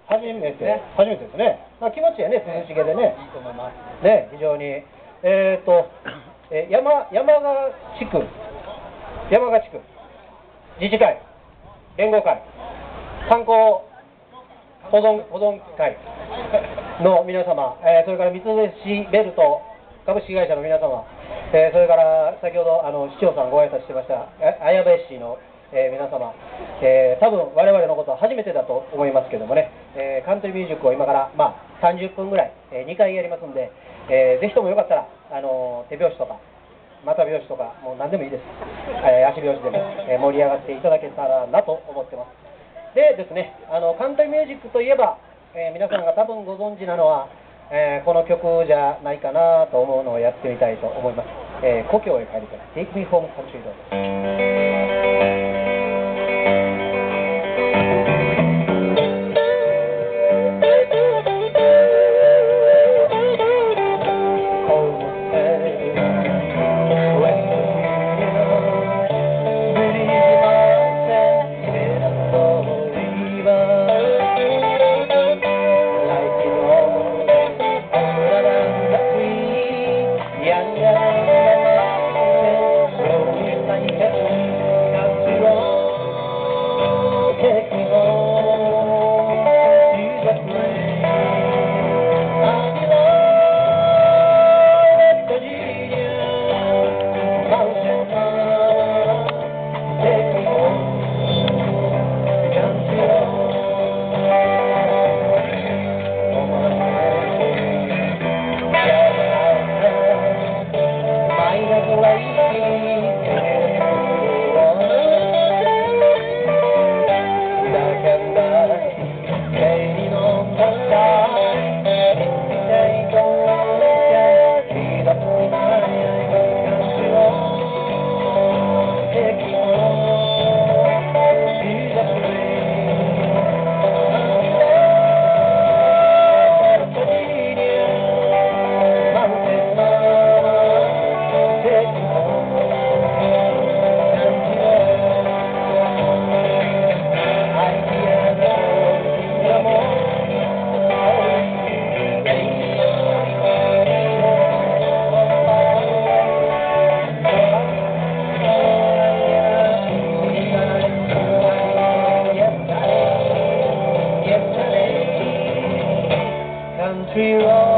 初めてですね。まあ、気持ちいいね、涼しげでね。 いいと思います。 ね、非常に。山賀地区自治会、連合会、観光保存会の皆様、それから三菱ベルト株式会社の皆様、それから先ほど市長さんご挨拶してました綾部市の、皆様、多分我々のことは初めてだと思いますけどもね、カントリーミュージックを今から、まあ、30分ぐらい、2回やりますんで、ぜひともよかったら手拍子とか股拍子とかもう何でもいいです、足拍子でも、盛り上がっていただけたらなと思ってます。でですね、カントリーミュージックといえば、皆さんが多分ご存知なのは、この曲じゃないかなと思うのをやってみたいと思います。故郷へ帰りたい Take Me Home Country Road。Country road.